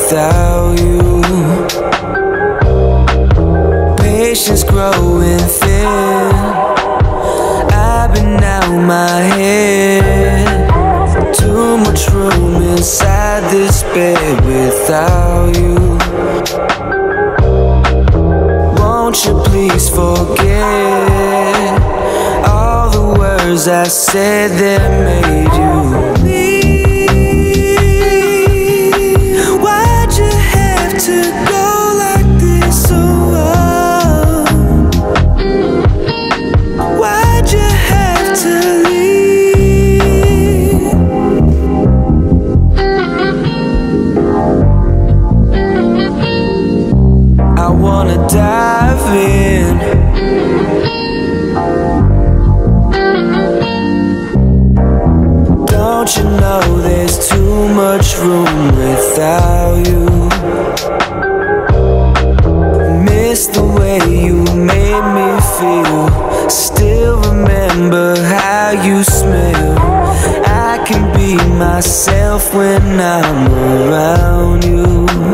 without you. Patience growing thin. I've been out my head. Too much room inside this bed without you. Won't you please forget all the words I said that made you leave? Why'd you have to go like this? Why'd you have to leave? I wanna dive in. Don't you know there's too much room without you? Miss the way you made me feel. Still remember how you smell. I can be myself when I'm around you.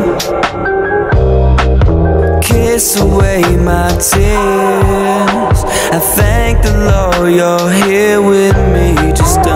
Kiss away my tears. I thank the Lord you're here with me. Just